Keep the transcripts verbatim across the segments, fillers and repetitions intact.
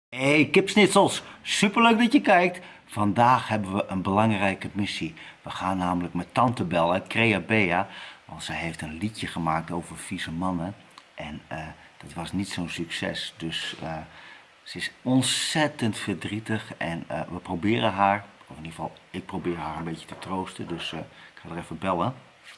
Hey kipsnitsels, superleuk dat je kijkt. Vandaag hebben we een belangrijke missie. We gaan namelijk met tante bellen, Crea Bea, want zij heeft een liedje gemaakt over vieze mannen. En uh, dat was niet zo'n succes, dus uh, ze is ontzettend verdrietig en uh, we proberen haar, of in ieder geval ik probeer haar een beetje te troosten, dus uh, ik ga er even bellen.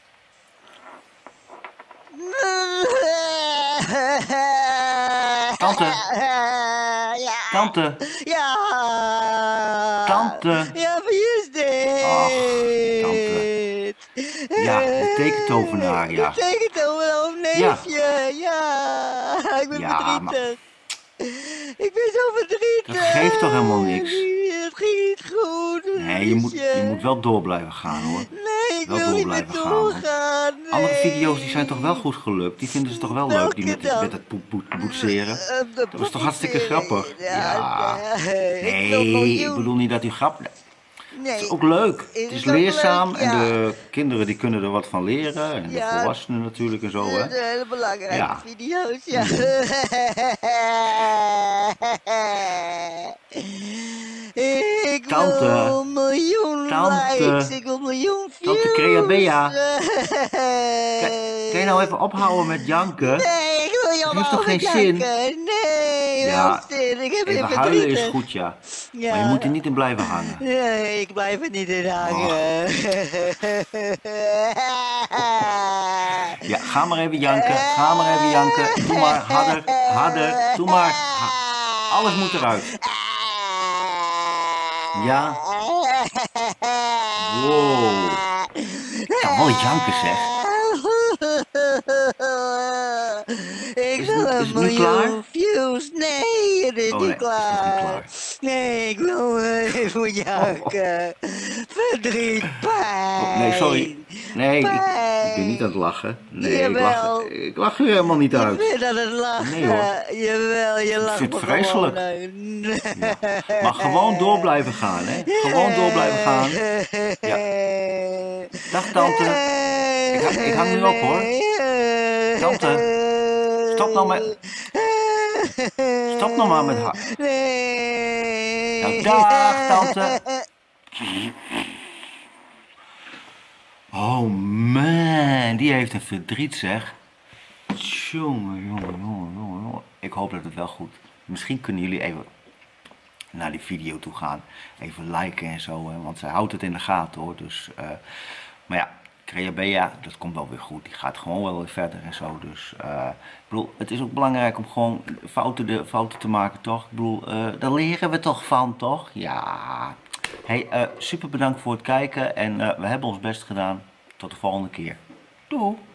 Tante! Ja. Tante! Ja. Tante! Ja, wie is dit? Ach, tante. Ja, de tekentovenaar, ja. De tekentovenaar, oh neefje, ja. ja. Ik ben Ja, verdrietig. maar... Ik ben zo verdrietig. Dat geeft toch helemaal niks? Het ging niet goed. Nee, je moet, je moet wel door blijven gaan hoor. Nee, ik wel wil door niet meer blijven doorgaan. Gaan, nee. Andere video's die zijn toch wel goed gelukt? Die vinden ze toch wel leuk, die met, met het poet, poet, boetseren? Dat was toch hartstikke grappig? Ja. Nee, ik bedoel niet dat u grap... Nee. Het is ook leuk. Het is leerzaam leuk, ja. En de kinderen die kunnen er wat van leren. En de Ja. volwassenen natuurlijk en zo hè. Dat zijn hele belangrijke Ja. video's, ja. Ik Tante. wil een miljoen Tante. likes, ik wil een miljoen views. Tante Crea Bea. Kan, kan je nou even ophouden met janken? Nee, ik wil je Het heeft toch geen zin? Nee, Ja, wel zin. Ik heb even even huilen is verdrietig. goed ja. Ja. Maar je moet er niet in blijven hangen. Nee, ik blijf er niet in hangen. Ja, ga maar even janken, ga maar even janken. Doe maar, harder, harder, doe maar. Ha- Alles moet eruit. Ja. Wow. Ik kan wel janken zeg. Ik Is wil het- is een het nu klaar? miljoen views. Nee, het is Oh, niet nee, het is nog niet klaar. klaar. Nee, ik wil even janken. Verdriet, pijn. Oh, nee, sorry. Nee, ik, ik ben niet aan het lachen. Nee, ik lach, Jawel. ik lach er helemaal niet Je uit. bent aan het lachen. Nee, hoor. Jawel, je lacht vind het me vreselijk. gewoon uit. Ja. Maar gewoon door blijven gaan, hè. Gewoon door blijven gaan. Ja. Dag, tante. Ik, ha- ik hang nu op, hoor. Tante. Stop nou met... Stop nou maar met haar. Nee. Nou, dag, tante. Oh man, die heeft een verdriet zeg. Jongen, jongen, jongen, jongen, jongen. Ik hoop dat het wel goed. Misschien kunnen jullie even naar die video toe gaan. Even liken en zo, hè, want zij houdt het in de gaten hoor. Dus, uh, maar ja, Crea Bea, dat komt wel weer goed. Die gaat gewoon wel weer verder en zo. Dus uh, ik bedoel, het is ook belangrijk om gewoon fouten, de, fouten te maken, toch? Ik bedoel, uh, daar leren we toch van, toch? Ja. Hey, uh, super bedankt voor het kijken en uh, we hebben ons best gedaan. Tot de volgende keer. Doei!